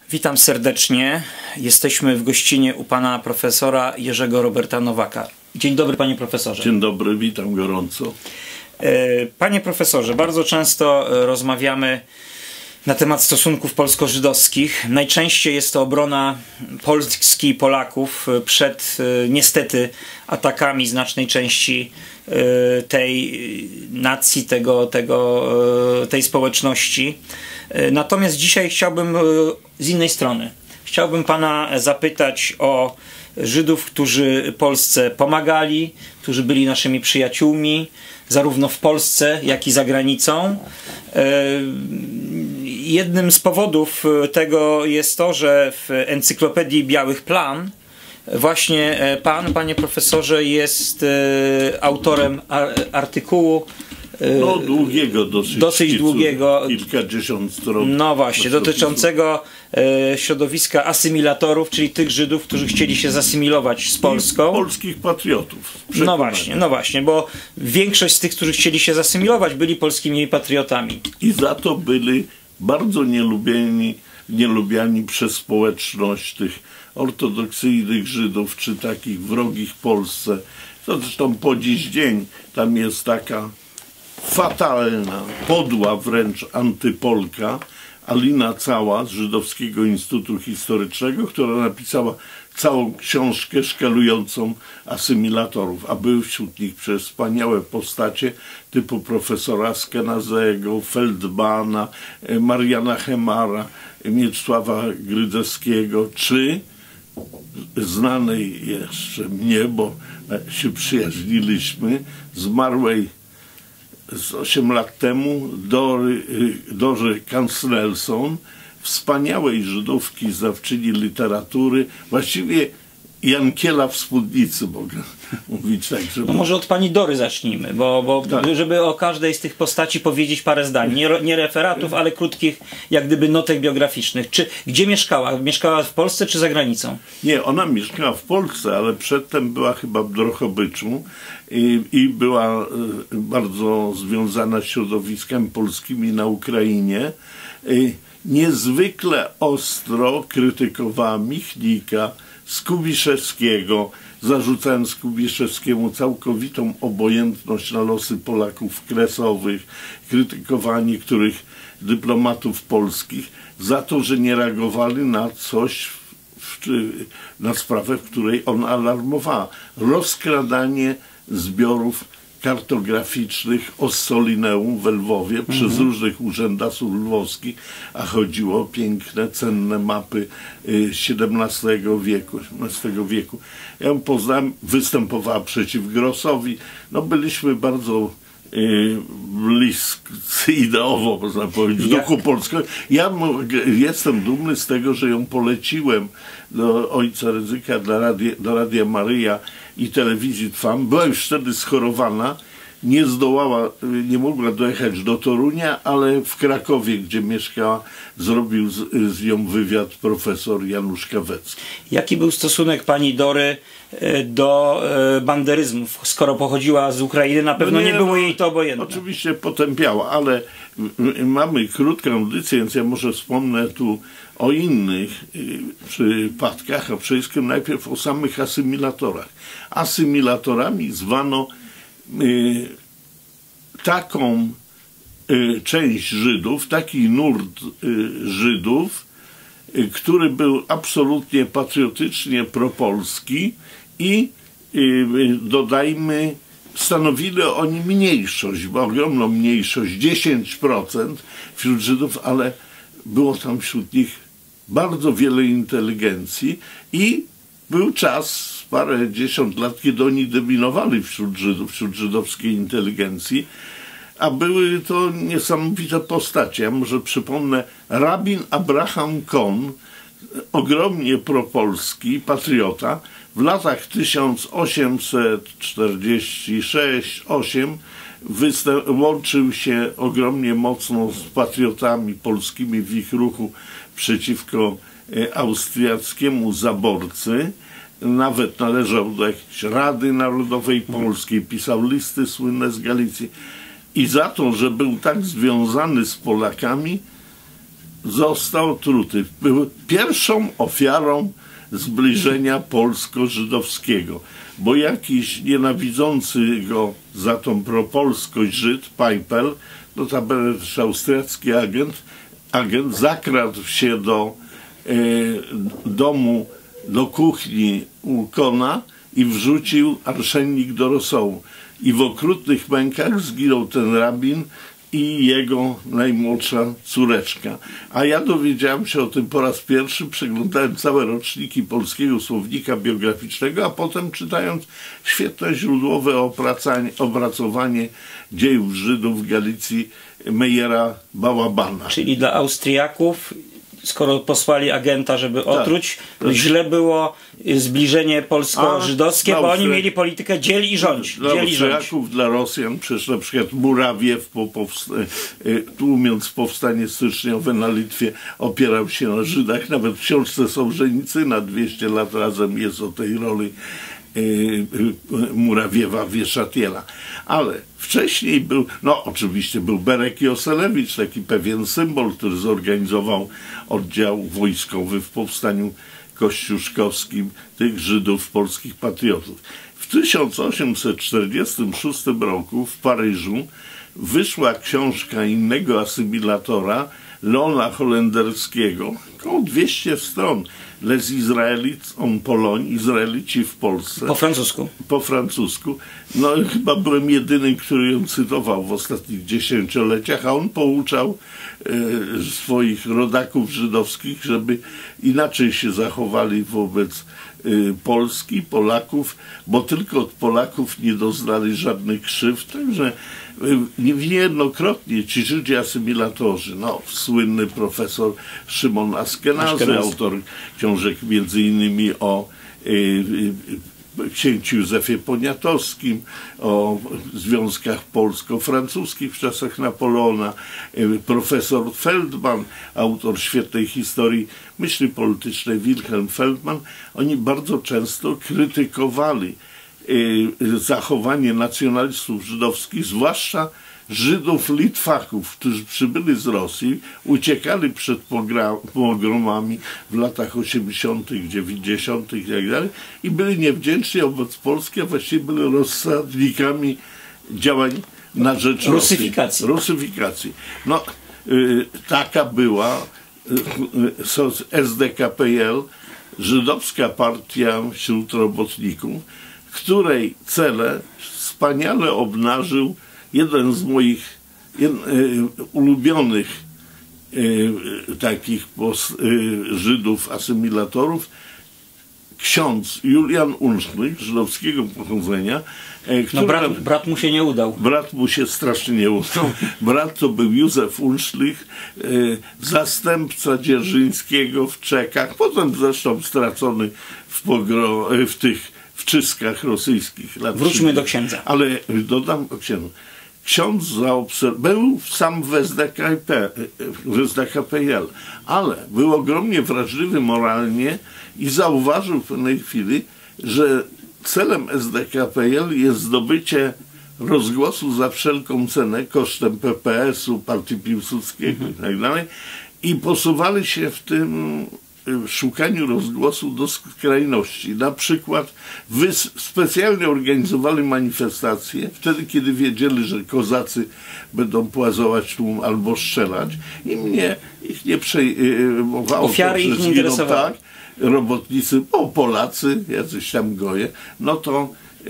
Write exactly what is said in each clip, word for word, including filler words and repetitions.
Witam serdecznie. Jesteśmy w gościnie u pana profesora Jerzego Roberta Nowaka. Dzień dobry, panie profesorze. Dzień dobry, witam gorąco. Panie profesorze, bardzo często rozmawiamy na temat stosunków polsko-żydowskich. Najczęściej jest to obrona Polski i Polaków przed niestety atakami znacznej części tej nacji, tego, tego, tej społeczności. Natomiast dzisiaj chciałbym z innej strony. Chciałbym pana zapytać o Żydów, którzy Polsce pomagali, którzy byli naszymi przyjaciółmi, zarówno w Polsce, jak i za granicą. Jednym z powodów tego jest to, że w encyklopedii Białych Plam właśnie pan, panie profesorze, jest autorem artykułu No długiego, dosyć, dosyć szkicu, długiego, kilkadziesiąt stron. no właśnie, dotyczącego e, środowiska asymilatorów, czyli tych Żydów, którzy chcieli się zasymilować z Polską. I polskich patriotów. No właśnie, no właśnie, bo większość z tych, którzy chcieli się zasymilować, byli polskimi patriotami. I za to byli bardzo nielubieni, nielubiani przez społeczność tych ortodoksyjnych Żydów, czy takich wrogich Polsce. To zresztą po dziś dzień tam jest taka fatalna, podła wręcz antypolka Alina Cała z Żydowskiego Instytutu Historycznego, która napisała całą książkę szkalującą asymilatorów, a były wśród nich przez wspaniałe postacie typu profesora Skenazego, Feldbana, Mariana Hemara, Mieczysława Grydzewskiego, czy znanej jeszcze mnie, bo się przyjaźniliśmy, zmarłej z osiem lat temu Dory, Dory Kancnelson, wspaniałej Żydówki, znawczyni literatury, właściwie Jankiela w spódnicy, mogę mówić tak, żeby... No może od pani Dory zacznijmy, bo, bo tak, żeby o każdej z tych postaci powiedzieć parę zdań. Nie, nie referatów, ale krótkich, jak gdyby notek biograficznych. Czy, gdzie mieszkała? Mieszkała w Polsce czy za granicą? Nie, ona mieszkała w Polsce, ale przedtem była chyba w Drohobyczu i, i była bardzo związana z środowiskiem polskimi na Ukrainie. Niezwykle ostro krytykowała Michnika, Skubiszewskiego, zarzucając Skubiszewskiemu całkowitą obojętność na losy Polaków kresowych, krytykowała niektórych dyplomatów polskich za to, że nie reagowali na coś, w, na sprawę, w której on alarmowała. Rozkradanie zbiorów kartograficznych Ossolineum w Lwowie mhm. przez różnych urzędasów lwowskich, a chodziło o piękne, cenne mapy siedemnastego wieku, osiemnastego wieku. Ja ją poznałem, występowała przeciw Grossowi. No byliśmy bardzo y, bliscy ideowo, można powiedzieć, w duchu polskiego. Ja jestem dumny z tego, że ją poleciłem do ojca Rydzyka, do Radia, do Radia Maryja i telewizji Trwam. Była już wtedy schorowana, nie zdołała, nie mogła dojechać do Torunia, ale w Krakowie, gdzie mieszkała, zrobił z, z nią wywiad profesor Janusz Kawecki. Jaki był stosunek pani Dory do banderyzmów? Skoro pochodziła z Ukrainy, na pewno nie, nie było jej to obojętne. Oczywiście potępiała, ale mamy krótką audycję, więc ja może wspomnę tu o innych przypadkach, a przede wszystkim najpierw o samych asymilatorach. Asymilatorami zwano y, taką y, część Żydów, taki nurt y, Żydów, y, który był absolutnie patriotycznie propolski i y, y, dodajmy, stanowili oni mniejszość, bo ogromną mniejszość, dziesięć procent wśród Żydów, ale było tam wśród nich bardzo wiele inteligencji i był czas, parę dziesiąt lat, kiedy oni dominowali wśród Żydów, wśród żydowskiej inteligencji, a były to niesamowite postacie. Ja może przypomnę, rabin Abraham Kohn, ogromnie propolski, patriota, w latach tysiąc osiemset czterdziesty szósty do ósmego łączył się ogromnie mocno z patriotami polskimi w ich ruchu przeciwko austriackiemu zaborcy. Nawet należał do jakiejś Rady Narodowej Polskiej, pisał listy słynne z Galicji. I za to, że był tak związany z Polakami, został truty. Był pierwszą ofiarą zbliżenia polsko-żydowskiego, bo jakiś nienawidzący go za tą propolskość Żyd, Pajpel, notabene też austriacki agent, agent zakradł się do e, domu, do kuchni Ulkona i wrzucił arszenik do rosołu. I w okrutnych mękach zginął ten rabin i jego najmłodsza córeczka. A ja dowiedziałem się o tym po raz pierwszy, przeglądałem całe roczniki Polskiego Słownika Biograficznego, a potem czytając świetne źródłowe opracowanie dziejów Żydów w Galicji Mejera Bałabana. Czyli dla Austriaków, skoro posłali agenta, żeby otruć, tak, źle było zbliżenie polsko-żydowskie, bo oni mieli politykę dziel i rządź. Dla Austriaków, dla Rosjan, przecież na przykład Murawiew, po tłumiąc powstanie styczniowe na Litwie, opierał się na Żydach. Nawet w książce Sołżenicyna dwieście lat razem jest o tej roli Murawiewa Wieszatiela. Ale wcześniej był, no oczywiście był Berek Joselewicz, taki pewien symbol, który zorganizował oddział wojskowy w powstaniu kościuszkowskim tych Żydów, polskich patriotów. W tysiąc osiemset czterdziestym szóstym roku w Paryżu wyszła książka innego asymilatora, Leona Holenderskiego, około dwieście stron. Les Israelites en Pologne, Izraelici w Polsce. Po francusku. Po francusku. No chyba byłem jedynym, który ją cytował w ostatnich dziesięcioleciach, a on pouczał e, swoich rodaków żydowskich, żeby inaczej się zachowali wobec e, Polski, Polaków, bo tylko od Polaków nie doznali żadnych krzywd. Także niejednokrotnie ci Żydzi asymilatorzy, no słynny profesor Szymon Askenazy, Askenazy. autor książek między innymi o y, y, księciu Józefie Poniatowskim, o związkach polsko-francuskich w czasach Napoleona, y, profesor Feldman, autor świetnej historii myśli politycznej Wilhelm Feldman, oni bardzo często krytykowali zachowanie nacjonalistów żydowskich, zwłaszcza Żydów Litwaków, którzy przybyli z Rosji, uciekali przed pogromami w latach osiemdziesiątych, dziewięćdziesiątych i tak dalej i byli niewdzięczni wobec Polski, a właściwie byli rozsadnikami działań na rzecz rusyfikacji. Rusyfikacji. No, y, taka była y, S D K P L, żydowska partia wśród robotników, której cele wspaniale obnażył jeden z moich jed, y, ulubionych y, takich pos, y, Żydów, asymilatorów, ksiądz Julian Unszlich, żydowskiego pochodzenia. Y, no brat, brat mu się nie udał. Brat mu się strasznie nie udał. Brat to był Józef Unszlich, y, zastępca Dzierżyńskiego w Czechach, potem zresztą stracony w, pogro, y, w tych w czystkach rosyjskich lat Wróćmy do księdza. Ale dodam o księdzu. Ksiądz zaobserwował, był sam w S D K P L, ale był ogromnie wrażliwy moralnie i zauważył w pewnej chwili, że celem S D K P L jest zdobycie rozgłosu za wszelką cenę kosztem P P S-u, partii Piłsudskiego mhm. i tak dalej. I posuwali się w tym w szukaniu rozgłosu do skrajności. Na przykład specjalnie organizowali manifestacje wtedy, kiedy wiedzieli, że kozacy będą płazować tłum albo strzelać i mnie ich nie przejmowało. Ofiary to, ich nie interesowały. Tak, robotnicy, o Polacy, jacyś tam goje, no to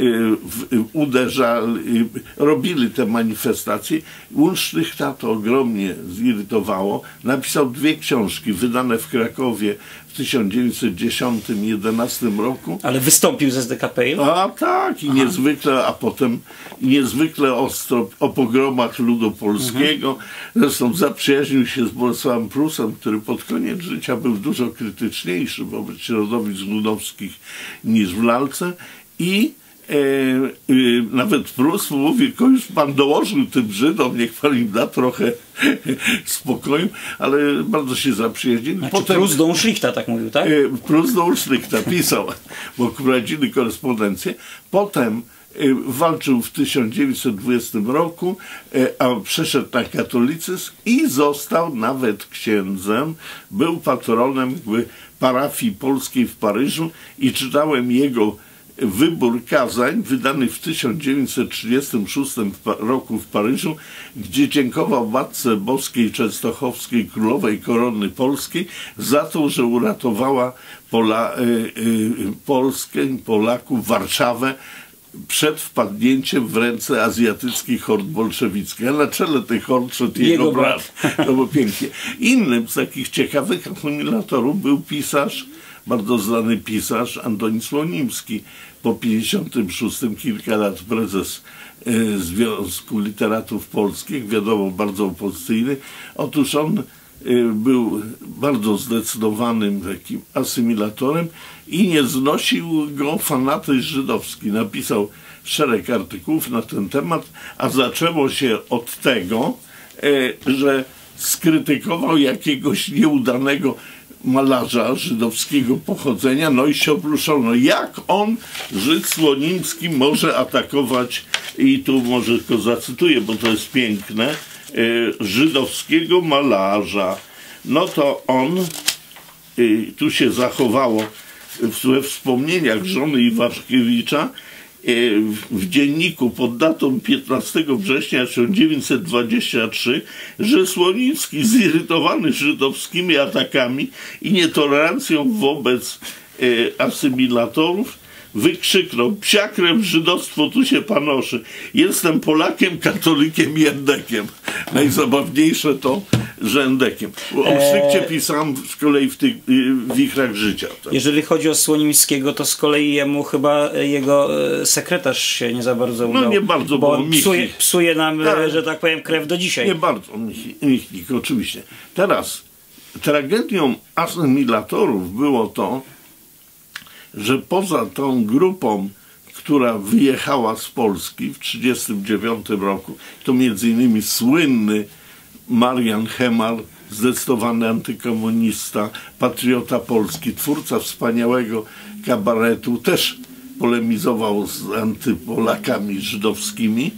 uderzali, robili te manifestacje. Unszlich to ogromnie zirytowało. Napisał dwie książki wydane w Krakowie w tysiąc dziewięćset dziesiątym do jedenastym roku. Ale wystąpił z S D K P L? A tak, i Aha. niezwykle, a potem i niezwykle ostro o pogromach ludu polskiego. Mhm. Zresztą zaprzyjaźnił się z Bolesławem Prusem, który pod koniec życia był dużo krytyczniejszy wobec środowisk ludowskich niż w lalce. I E, e, nawet Prus mówi, już pan dołożył tym Żydom, niech pan im da trochę spokoju, ale bardzo się zaprzyjaźnili. Znaczy, potem Prus do Unszlichta tak mówił, tak? E, Prus do Unszlichta pisał, bo prowadzili korespondencję. Potem walczył w tysiąc dziewięćset dwudziestym roku, a przeszedł na katolicyzm i został nawet księdzem. Był patronem parafii polskiej w Paryżu i czytałem jego wybór kazań wydany w tysiąc dziewięćset trzydziestym szóstym roku w Paryżu, gdzie dziękował Matce Boskiej Częstochowskiej Królowej Korony Polskiej za to, że uratowała Pola, y, y, Polskę, Polaków, Warszawę przed wpadnięciem w ręce azjatyckich hord bolszewickich. A na czele tych hord szedł jego, jego brat. To było pięknie. Innym z takich ciekawych asymilatorów był pisarz, bardzo znany pisarz Antoni Słonimski. Po pięćdziesiątym szóstym, kilka lat prezes y, Związku Literatów Polskich, wiadomo, bardzo opozycyjny. Otóż on y, był bardzo zdecydowanym takim asymilatorem i nie znosił go fanatyzm żydowski. Napisał szereg artykułów na ten temat, a zaczęło się od tego, y, że skrytykował jakiegoś nieudanego malarza żydowskiego pochodzenia, no i się obruszono, jak on, Żyd Słonimski, może atakować, i tu może tylko zacytuję, bo to jest piękne, y, żydowskiego malarza. No to on, y, tu się zachowało we wspomnieniach żony Iwaszkiewicza, y, w dzienniku pod datą piętnastego września tysiąc dziewięćset dwudziestego trzeciego, że Słonimski, zirytowany żydowskimi atakami i nietolerancją wobec y, asymilatorów, wykrzyknął: psia krew, żydostwo tu się panoszy. Jestem Polakiem, katolikiem i endekiem. Najzabawniejsze to, że endekiem. O Pszykcie pisałem z kolei w tych y, wichrach życia. Tak. Jeżeli chodzi o Słonimskiego, to z kolei jemu chyba jego sekretarz się nie za bardzo udał. No nie bardzo, bo, bo on psuje, psuje nam, tak, że tak powiem, krew do dzisiaj. Nie bardzo, Michnik, oczywiście. Teraz tragedią asymilatorów było to, że poza tą grupą, która wyjechała z Polski w tysiąc dziewięćset trzydziestym dziewiątym roku, to między innymi słynny Marian Hemal, zdecydowany antykomunista, patriota polski, twórca wspaniałego kabaretu, też polemizował z antypolakami żydowskimi,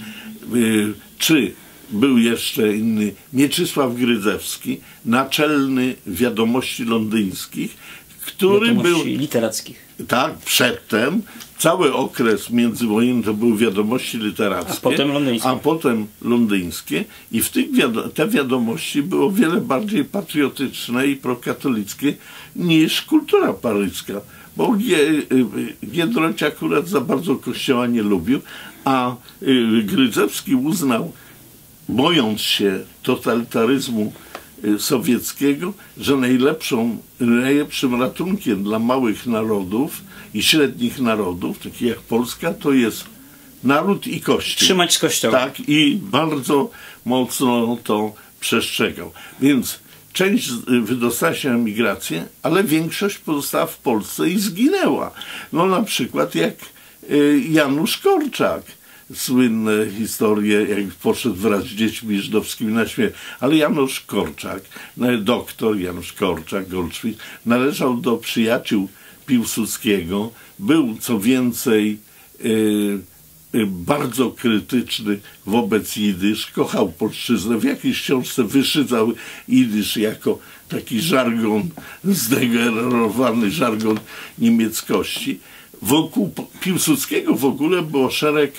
czy był jeszcze inny Mieczysław Grydzewski, naczelny Wiadomości Londyńskich, który Wiadomości był literackich. Tak, przedtem cały okres międzywojenny to były Wiadomości Literackie, a potem londyńskie. A potem londyńskie i w tych wiado te wiadomości było wiele bardziej patriotyczne i prokatolickie niż Kultura paryska, bo Giedroć akurat za bardzo kościoła nie lubił, a Grydzewski uznał, bojąc się totalitaryzmu sowieckiego, że najlepszą, najlepszym ratunkiem dla małych narodów i średnich narodów, takich jak Polska, to jest naród i kościół. Trzymać z kościoła. Tak, i bardzo mocno to przestrzegał. Więc część wydostała się na emigrację, ale większość pozostała w Polsce i zginęła. No na przykład jak Janusz Korczak. Słynne historie, jak poszedł wraz z dziećmi żydowskimi na śmierć. Ale Janusz Korczak, doktor Janusz Korczak, Goldschmidt, należał do przyjaciół Piłsudskiego. Był co więcej yy, yy, bardzo krytyczny wobec jidysz. Kochał polszczyznę. W jakiejś książce wyszydzał jidysz jako taki żargon, zdegenerowany żargon niemieckości. Wokół Piłsudskiego w ogóle było szereg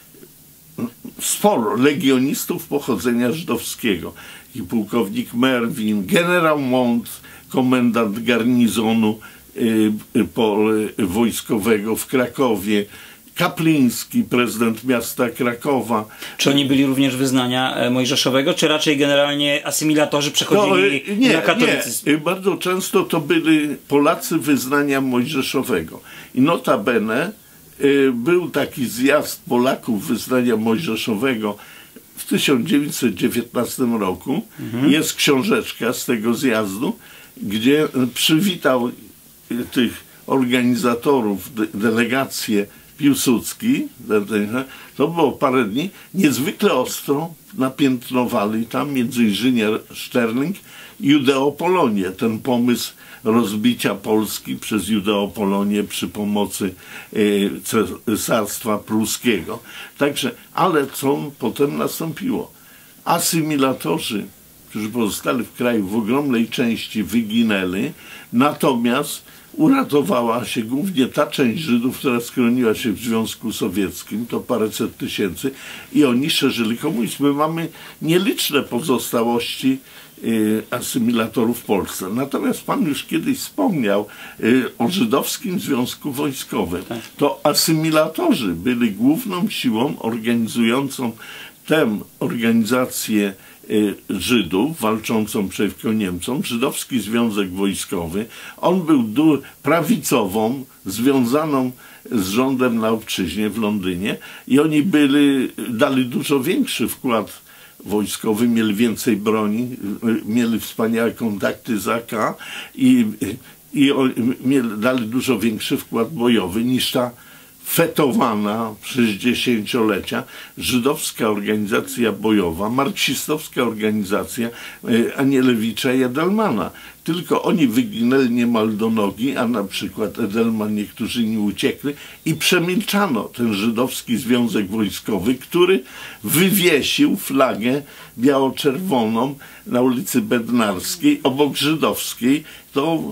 sporo legionistów pochodzenia żydowskiego. I pułkownik Merwin, generał Mont, komendant garnizonu y, po, y, wojskowego w Krakowie, Kapliński, prezydent miasta Krakowa. Czy oni byli również wyznania mojżeszowego, czy raczej generalnie asymilatorzy przechodzili to, nie, na katolicyzm? Nie. Bardzo często to byli Polacy wyznania mojżeszowego. I notabene y, był taki zjazd Polaków wyznania mojżeszowego w tysiąc dziewięćset dziewiętnastym roku. Mhm. Jest książeczka z tego zjazdu, gdzie przywitał tych organizatorów, de delegację Piłsudski, to było parę dni, niezwykle ostro napiętnowali tam między inżynier Sterling i Judeopolonię, ten pomysł rozbicia Polski przez Judeopolonię przy pomocy cesarstwa pruskiego. Także, ale co potem nastąpiło? Asymilatorzy, którzy pozostali w kraju, w ogromnej części wyginęli, natomiast uratowała się głównie ta część Żydów, która skroniła się w Związku Sowieckim, to paręset tysięcy, i oni szerzyli komunizm. My mamy nieliczne pozostałości y, asymilatorów w Polsce. Natomiast pan już kiedyś wspomniał y, o Żydowskim Związku Wojskowym. To asymilatorzy byli główną siłą organizującą tę organizację Żydów walczącą przeciwko Niemcom, Żydowski Związek Wojskowy. On był prawicową, związaną z rządem na obczyźnie w Londynie, i oni byli, dali dużo większy wkład wojskowy, mieli więcej broni, mieli wspaniałe kontakty z A K i, i mieli, dali dużo większy wkład bojowy niż ta fetowana przez dziesięciolecia żydowska organizacja bojowa, marksistowska organizacja Anielewicza i Edelmana. Tylko oni wyginęli niemal do nogi, a na przykład Edelman, niektórzy nie uciekli, i przemilczano ten Żydowski Związek Wojskowy, który wywiesił flagę biało-czerwoną na ulicy Bednarskiej obok żydowskiej. To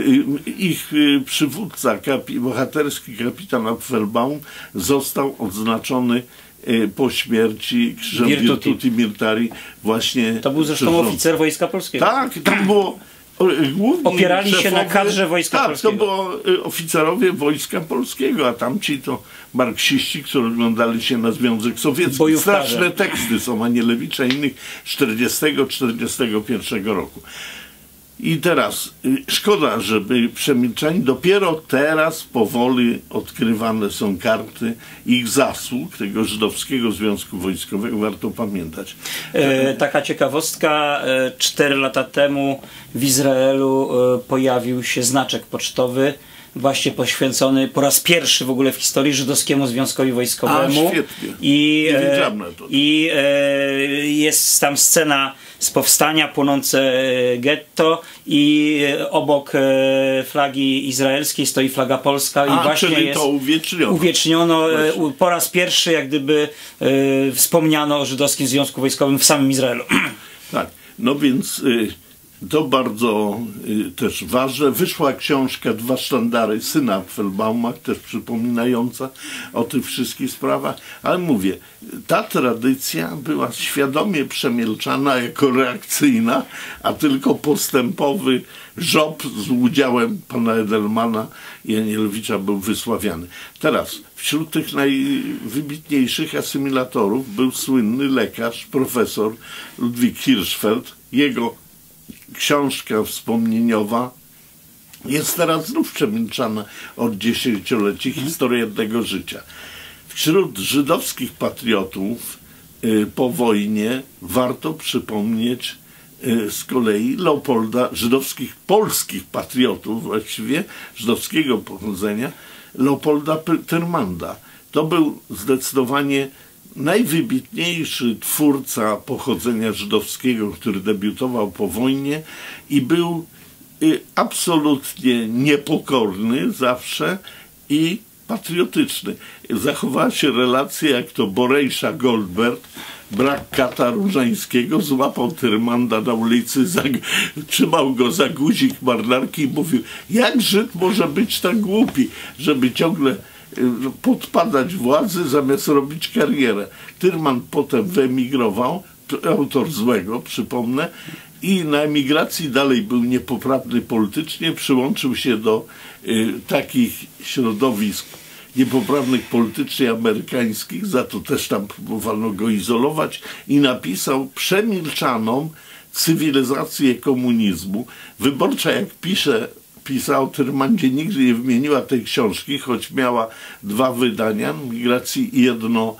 ich przywódca, kapi, bohaterski kapitan Apfelbaum, został odznaczony po śmierci krzyżem Virtuti. Virtuti Militari właśnie. To był zresztą krzyżą. Oficer Wojska Polskiego. Tak, tam było głównie opierali szefowie, się na kadrze Wojska tak, Polskiego. Tak, to było oficerowie Wojska Polskiego, a tamci to marksiści, którzy oglądali się na Związek Sowiecki. Bojówkarze. Straszne teksty są Anielewicza i innych z czterdziestego czterdziestego pierwszego roku. I teraz y, szkoda, żeby przemilczani, dopiero teraz powoli odkrywane są karty ich zasług, tego Żydowskiego Związku Wojskowego, warto pamiętać. E, taka ciekawostka, e, cztery lata temu w Izraelu e, pojawił się znaczek pocztowy właśnie poświęcony po raz pierwszy w ogóle w historii Żydowskiemu Związkowi Wojskowemu. A, świetnie. I, e, to. i e, jest tam scena z powstania, płonące getto, i obok e, flagi izraelskiej stoi flaga polska. A, i właśnie czyli jest to uwieczniono. Uwieczniono e, po raz pierwszy, jak gdyby e, wspomniano o Żydowskim Związku Wojskowym w samym Izraelu. Tak, no więc y, to bardzo y, też ważne. Wyszła książka Dwa sztandary syna Apfelbauma, też przypominająca o tych wszystkich sprawach, ale mówię, ta tradycja była świadomie przemilczana jako reakcyjna, a tylko postępowy żob z udziałem pana Edelmana i Anielewicza był wysławiany. Teraz wśród tych najwybitniejszych asymilatorów był słynny lekarz, profesor Ludwik Hirschfeld. Jego książka wspomnieniowa jest teraz znów przemilczana od dziesięcioleci, historia jednego życia. Wśród żydowskich patriotów y, po wojnie warto przypomnieć y, z kolei Leopolda, żydowskich polskich patriotów właściwie, żydowskiego pochodzenia, Leopolda Tyrmanda. To był zdecydowanie najwybitniejszy twórca pochodzenia żydowskiego, który debiutował po wojnie i był y, absolutnie niepokorny zawsze i patriotyczny. Zachowała się relacja, jak to Borejsza Goldberg, brak kata różańskiego, złapał Tyrmanda na ulicy, trzymał go za guzik marynarki i mówił, jak Żyd może być tak głupi, żeby ciągle podpadać władzy zamiast robić karierę. Tyrman potem wyemigrował, autor Złego, przypomnę, i na emigracji dalej był niepoprawny politycznie, przyłączył się do y, takich środowisk niepoprawnych politycznie amerykańskich, za to też tam próbowano go izolować, i napisał przemilczaną cywilizację komunizmu. Wyborcza, jak pisze pisał Tyrmandzie, nigdy nie wymieniła tej książki, choć miała dwa wydania, Migracji i jedno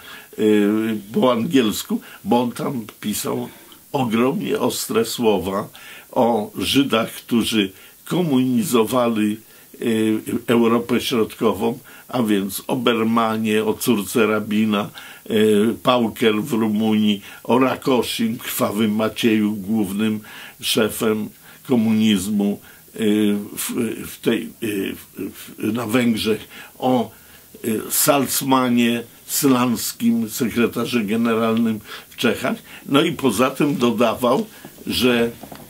y, po angielsku, bo on tam pisał ogromnie ostre słowa o Żydach, którzy komunizowali Europę Środkową, a więc o Bermanie, o córce rabina, Pauker w Rumunii, o Rakosim, krwawym Macieju, głównym szefem komunizmu w, w tej, w, na Węgrzech, o Salzmanie Slanskim, sekretarze generalnym w Czechach. No i poza tym dodawał, że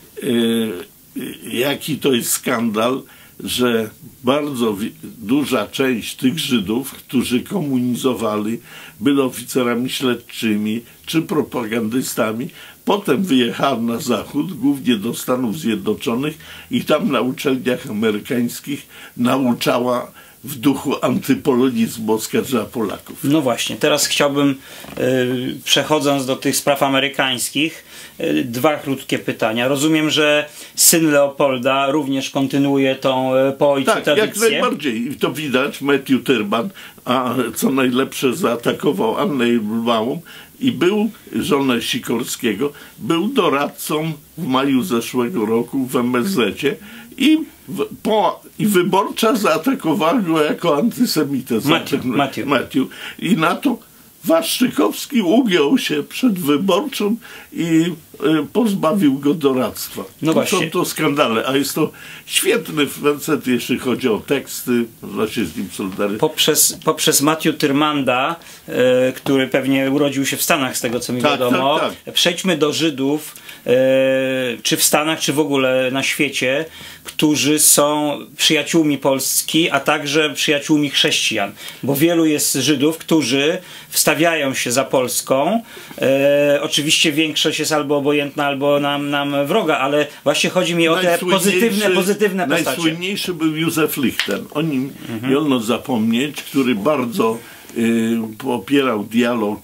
jaki to jest skandal, że bardzo duża część tych Żydów, którzy komunizowali, byli oficerami śledczymi czy propagandystami, potem wyjechała na zachód, głównie do Stanów Zjednoczonych i tam na uczelniach amerykańskich nauczała w duchu antypolonizmu, oskarżała Polaków. No właśnie, teraz chciałbym, yy, przechodząc do tych spraw amerykańskich, yy, dwa krótkie pytania. Rozumiem, że syn Leopolda również kontynuuje tą yy, po ojcu tak, tradycję. Jak najbardziej. I to widać. Matthew Tyrman, a co najlepsze, zaatakował Annę Irlmałą i był, żonę Sikorskiego, był doradcą w maju zeszłego roku w M S Z-cie i, w, po, i wyborcza zaatakowała go jako antysemitę. Matthew, Matthew. Matthew. I na to Waszczykowski ugiął się przed wyborczą i y, pozbawił go doradztwa. No to właśnie. są to skandale, a jest to świetny facet, jeśli chodzi o teksty, można się z nim solidaryzować. Poprzez, poprzez Matthew Tyrmanda, y, który pewnie urodził się w Stanach, z tego co mi tak, wiadomo, tak, tak. Przejdźmy do Żydów, y, czy w Stanach, czy w ogóle na świecie, którzy są przyjaciółmi Polski, a także przyjaciółmi chrześcijan. Bo wielu jest Żydów, którzy wstawiają się za Polską. E, oczywiście większość jest albo obojętna, albo nam, nam wroga, ale właśnie chodzi mi o te pozytywne, pozytywne postacie. Najsłynniejszy był Józef Lichten. O nim mhm. nie wolno zapomnieć, który bardzo y, popierał dialog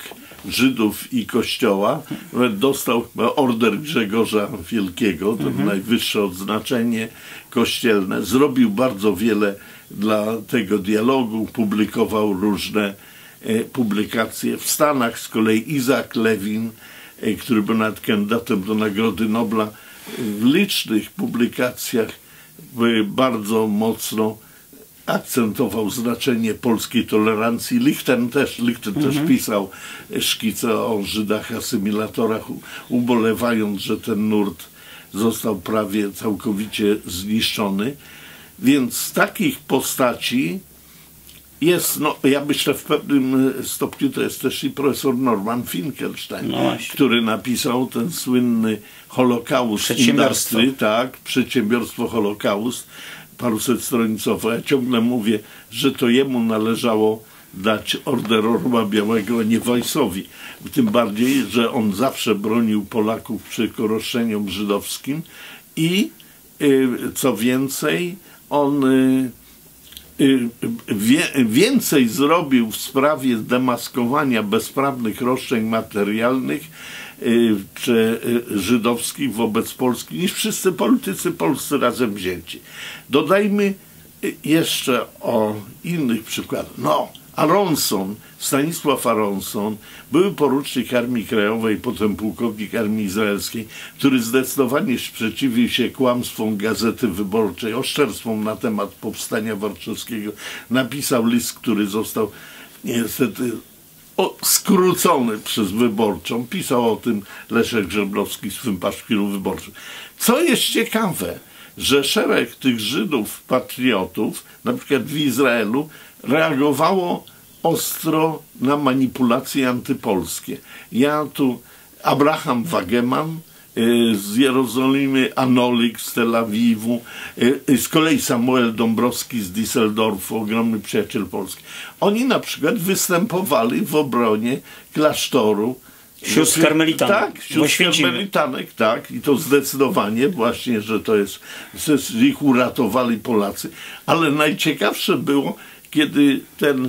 Żydów i Kościoła. Dostał order Grzegorza Wielkiego, to mhm. najwyższe odznaczenie kościelne. Zrobił bardzo wiele dla tego dialogu, publikował różne publikacje. W Stanach z kolei Isaac Levin, który był nawet kandydatem do Nagrody Nobla, w licznych publikacjach bardzo mocno akcentował znaczenie polskiej tolerancji. Lichten też, Lichten mhm. też pisał szkice o Żydach asymilatorach, ubolewając, że ten nurt został prawie całkowicie zniszczony. Więc z takich postaci jest, no ja myślę, w pewnym stopniu to jest też i profesor Norman Finkelstein, no który napisał ten słynny Holocaust Industry, tak, przedsiębiorstwo Holocaust, parusetstronicowe. Ja ciągle mówię, że to jemu należało dać Order Orła Białego, a nie Weissowi. Tym bardziej, że on zawsze bronił Polaków przeciwko roszczeniom żydowskim i y, co więcej, on y, Wie, więcej zrobił w sprawie zdemaskowania bezprawnych roszczeń materialnych y, czy y, żydowskich wobec Polski niż wszyscy politycy polscy razem wzięci. Dodajmy y, jeszcze o innych przykładach. No, Aronson, Stanisław Aronson, były porucznik Armii Krajowej, potem pułkownik Armii Izraelskiej, który zdecydowanie sprzeciwił się kłamstwom Gazety Wyborczej, oszczerstwom na temat powstania warszawskiego. Napisał list, który został niestety o, skrócony przez Wyborczą. Pisał o tym Leszek Grzeblowski w swym paszkwilu wyborczym. Co jest ciekawe, że szereg tych Żydów patriotów, na przykład w Izraelu, reagowało ostro na manipulacje antypolskie. Ja tu Abraham Wageman y, z Jerozolimy, Anolik z Tel Awiwu, y, z kolei Samuel Dąbrowski z Düsseldorfu, ogromny przyjaciel Polski. Oni na przykład występowali w obronie klasztoru Sióstr Karmelitanek. Tak, sióstr Karmelitanek, tak. I to zdecydowanie właśnie, że to jest, że ich uratowali Polacy. Ale najciekawsze było, kiedy ten y,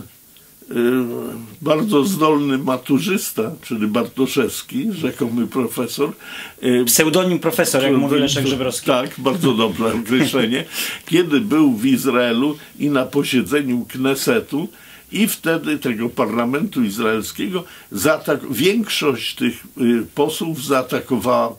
bardzo zdolny maturzysta, czyli Bartoszewski, rzekomy profesor. Y, Pseudonim profesor, jak mówi Leszek Grzebrowski. Tak, bardzo dobre określenie. Kiedy był w Izraelu i na posiedzeniu Knesetu, i wtedy tego parlamentu izraelskiego zaatak- większość tych y, posłów zaatakowała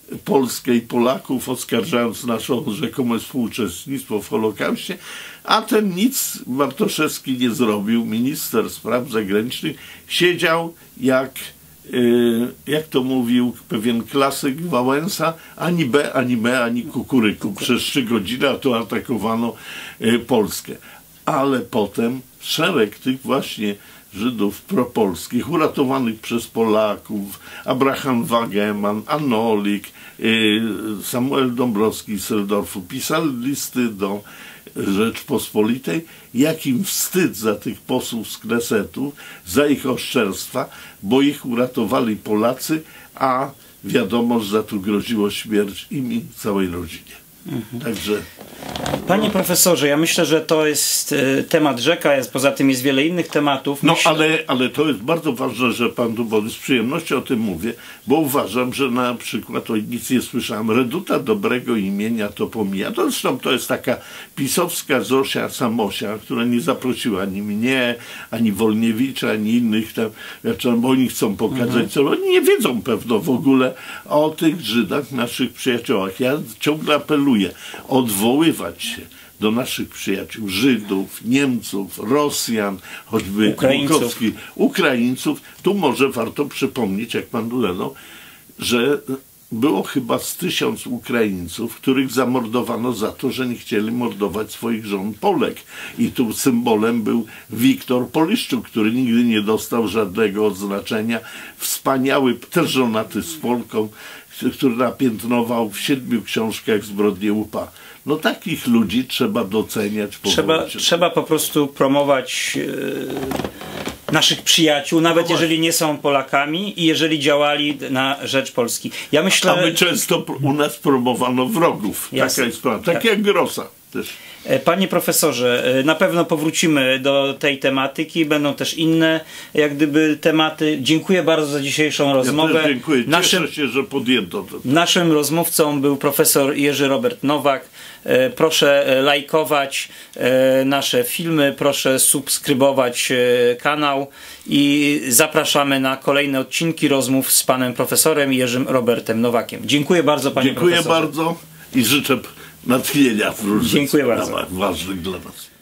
Polskę i Polaków, oskarżając nasze rzekome współuczestnictwo w Holokauście, a ten nic Bartoszewski nie zrobił. Minister spraw zagranicznych siedział jak, yy, jak to mówił pewien klasyk Wałęsa, ani B, ani B, ani kukuryku. Przez trzy godziny, a tu atakowano yy, Polskę. Ale potem szereg tych właśnie Żydów propolskich, uratowanych przez Polaków, Abraham Wageman, Anolik, Samuel Dąbrowski z Seldorfu, pisali listy do Rzeczpospolitej, jakim wstyd za tych posłów z Knesetu, za ich oszczerstwa, bo ich uratowali Polacy, a wiadomo, że za to groziło śmierć im i całej rodzinie. Mhm. Także... Panie profesorze, ja myślę, że to jest y, temat rzeka, jest, poza tym jest wiele innych tematów. No myślę... ale, ale to jest bardzo ważne, że pan tu, bo z przyjemnością o tym mówię, bo uważam, że na przykład, o nic nie słyszałem, reduta dobrego imienia to pomija. To zresztą to jest taka pisowska Zosia Samosia, która nie zaprosiła ani mnie, ani Wolniewicza, ani innych tam, bo oni chcą pokazać, mhm. co oni nie wiedzą pewno w ogóle o tych Żydach, naszych przyjaciołach. Ja ciągle apeluję, odwoływać się do naszych przyjaciół, Żydów, Niemców, Rosjan, choćby Ukraińców. Ukraińców. Tu może warto przypomnieć, jak pan Leno, że było chyba z tysiąc Ukraińców, których zamordowano za to, że nie chcieli mordować swoich żon Polek. I tu symbolem był Wiktor Poliszczuk, który nigdy nie dostał żadnego odznaczenia. Wspaniały, też żonaty z Polką, który napiętnował w siedmiu książkach zbrodnie U P A. No takich ludzi trzeba doceniać. Trzeba, trzeba po prostu promować yy, naszych przyjaciół, nawet no jeżeli nie są Polakami i jeżeli działali na rzecz Polski. Ja myślę... A my często u nas promowano wrogów. Jasne. Taka jest sprawa. Tak, tak jak Grossa też. Panie profesorze, na pewno powrócimy do tej tematyki, będą też inne jak gdyby tematy. Dziękuję bardzo za dzisiejszą rozmowę. Ja też dziękuję. Cieszę naszym, się, że podjęto to. Naszym rozmówcą był profesor Jerzy Robert Nowak. Proszę lajkować nasze filmy, proszę subskrybować kanał i zapraszamy na kolejne odcinki rozmów z panem profesorem Jerzym Robertem Nowakiem. Dziękuję bardzo, panie Dziękuję profesorze. bardzo i życzę natchnienia w różnych Dziękuję sprawach bardzo. ważnych dla nas.